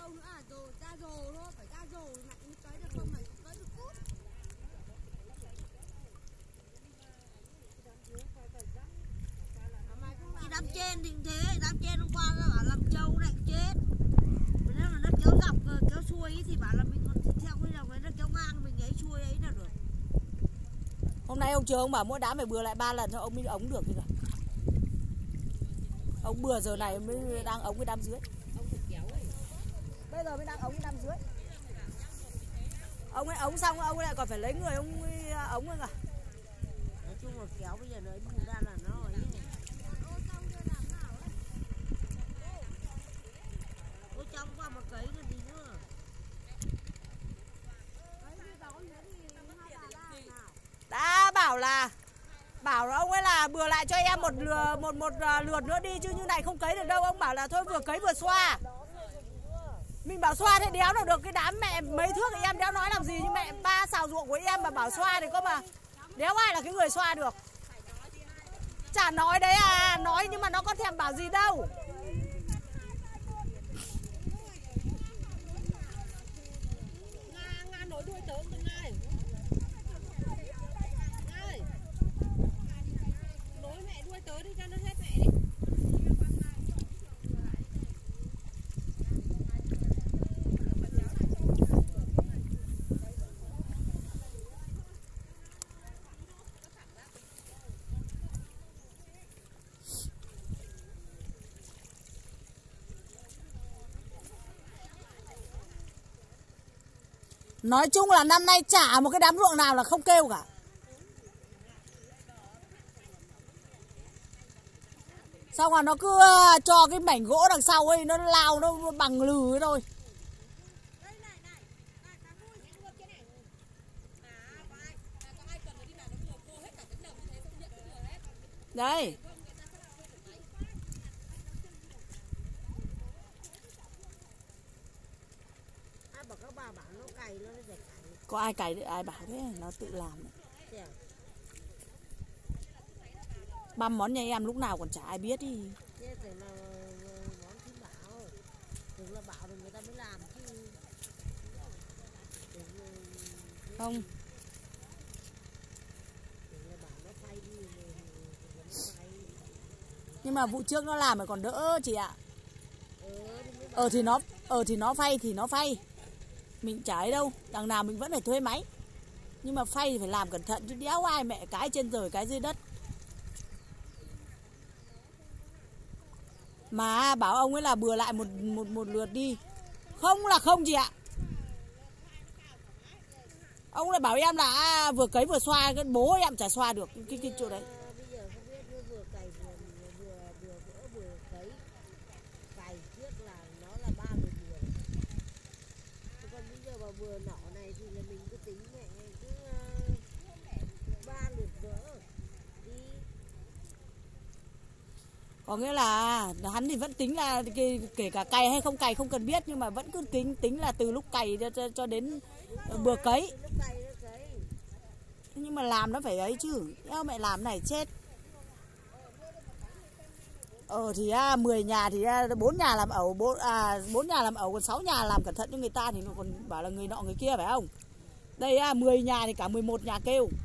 đâu nữa à, rồi ra rồ thôi, phải ra rồ lại mới cấy được, không phải cấy được cút. Cái đám trên thì thế, đám trên hôm qua nó bảo làm trâu này chết. Nếu mà nó kéo dọc, kéo xuôi ý, thì bảo là mình còn theo cái dòng ấy, nó kéo ngang mình ấy xuôi ấy là được. Hôm nay ông Trường ông bảo mỗi đám phải bừa lại 3 lần cho ông mới ống được kìa. Ông bừa giờ này mới đang ống cái đám dưới. Bây giờ mới đang ống cái đám dưới. Ông ấy ống xong ông ấy lại còn phải lấy người ông ấy ống nữa à. Nói chung là kéo bây giờ nó bù ra là nó ấy. Ôi trong qua một cấy còn gì nữa. Đã bảo là ông ấy là bừa lại cho em một lượt nữa đi, chứ như này không cấy được đâu. Ông bảo là thôi vừa cấy vừa xoa. Mình bảo xoa thì đéo nào được, cái đám mẹ mấy thước thì em đéo nói làm gì, nhưng mẹ 3 xào ruộng của em mà bảo xoa thì có mà đéo ai là cái người xoa được. Chả nói đấy à, nói nhưng mà nó có thèm bảo gì đâu. Nga nối đuôi tớ từng ngày. Nối mẹ đuôi tớ đi cho nó hết mẹ đi. Nói chung là năm nay chả một cái đám ruộng nào là không kêu cả. Xong rồi nó cứ cho cái mảnh gỗ đằng sau ấy, nó lao nó bằng lừ ấy thôi. Đấy. Bảo các bà bảo nó cày nó phải cày. Có ai cày được, ai bảo thế, nó tự làm. Băm món nhà em lúc nào còn chả ai biết đi. Thế phải là món thím bảo. Tưởng là bảo thì người ta mới làm chứ. Không. Tưởng là bảo nó phay đi rồi nó phay. Nhưng mà vụ trước nó làm thì còn đỡ chị ạ. Thì nó phay thì nó phay. Mình chả ấy đâu, đằng nào mình vẫn phải thuê máy. Nhưng mà phay thì phải làm cẩn thận chứ đéo ai mẹ cái trên trời cái dưới đất. Mà bảo ông ấy là bừa lại một lượt đi. Không là không chị ạ. Ông lại bảo em là vừa cấy vừa xoa, cái bố em chả xoa được cái chỗ đấy. Bây giờ không biết nó vừa cày vừa gỡ vừa cấy. Cày trước là nó là 3 lượt vừa. Còn bây giờ vào vừa nỏ này thì là mình cứ tính mẹ cứ 3 lượt gỡ đi. Có nghĩa là hắn thì vẫn tính là kể cả cày hay không cày không cần biết, nhưng mà vẫn cứ tính là từ lúc cày cho đến bừa cấy. Nhưng mà làm nó phải ấy chứ, mẹ làm này chết. Thì 10 nhà thì 4 nhà làm ẩu, 4 nhà làm ẩu, còn 6 nhà làm cẩn thận cho người ta thì nó còn bảo là người nọ người kia phải không? Đây 10 nhà thì cả 11 nhà kêu.